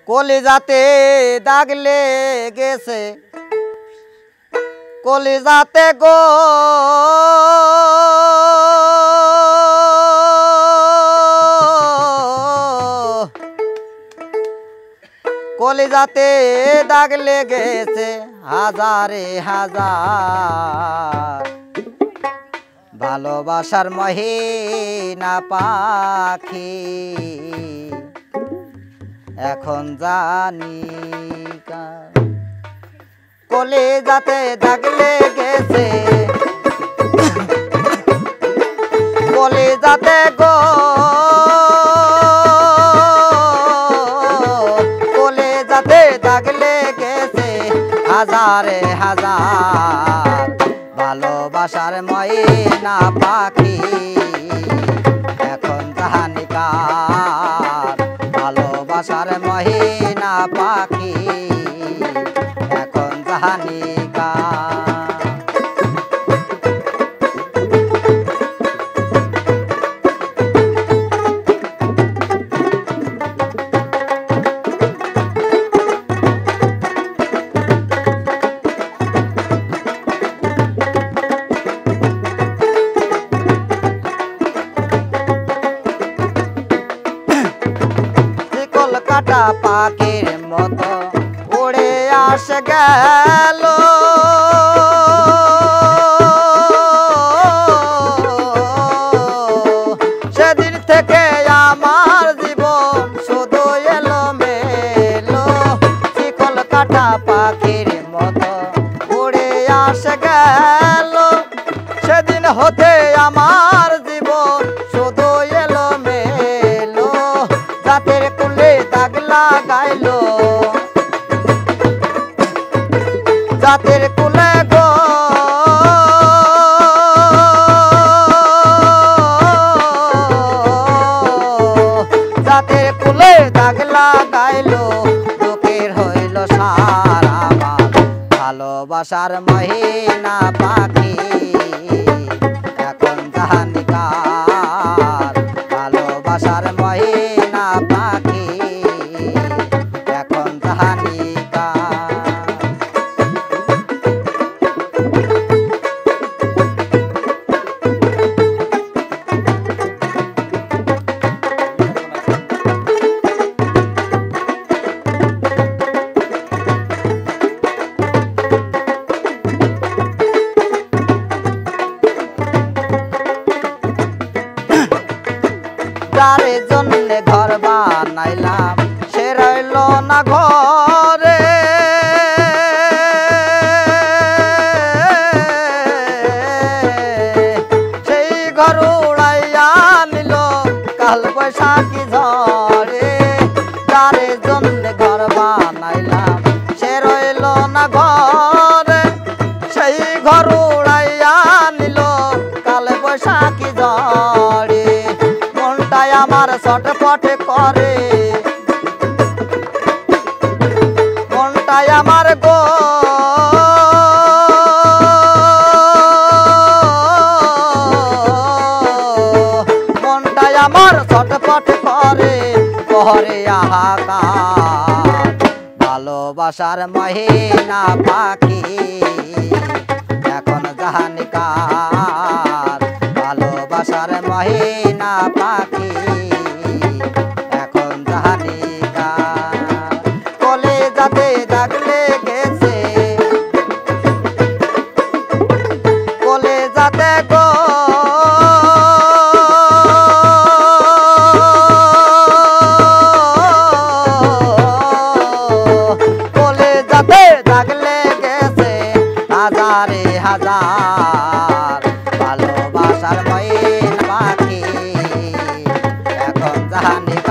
কলিজাতে দাগ লেগেছে কলিজাতে গো কলিজাতে দাগ লেগেছে হাজারে হাজার ভালোবাসার মহিনা পাখি এখন জানি কলিজাতে দাগ লেগেছে কলিজাতে গো কলিজাতে দাগ লেগেছে হাজারে হাজার ভালোবাসার ময়না পাখি এখন জানি কার ভালোবাসার মহিনা পাখি এখন জানি কার কাটা পাখির মতো উড়ে আসে গেল সেদিন থেকে আমার জীবন শুধু এলো মেলো শিকল কাটা পাখির মতো উড়ে আসে গেল সেদিন হতে আমার জীবন শুধু এলো মেলো জাতের কুলে দাগ লাগাইলো জাতের কুলে গো জাতের কুলে দাগ লাগাইলো দুঃখের হইল সারা ভালোবাসার মহিনা পাখি এখন জানি কার ভালোবাসার মহিনা পাখি এখন জানি কার যারে জন্যে ঘর বানাইলাম সে রইল না ঘরে সেই ঘর উড়াইয়া নিল কাল বৈশাখী ঝড়ে যারে জন্যে ঘর বানাইলাম সে রইল না ঘরে সেই ঘর উড়াইয়া নিল কাল বৈশাখী ঝড়ে আমার ছটফট করে মনটাই আমার গো মনটাই আমার ছটফট করে ঘরে হাহাকার ভালোবাসার মহিনা পাখি এখন জানি কার ভালোবাসার মহিনা পাখি এখন জানি কার কলিজাতে দাগ লেগেছে কলিজাতে গো কলিজাতে দাগ লেগেছে হাজারে হাজার ভালোবাসার মহিনা পাখি এখন জানি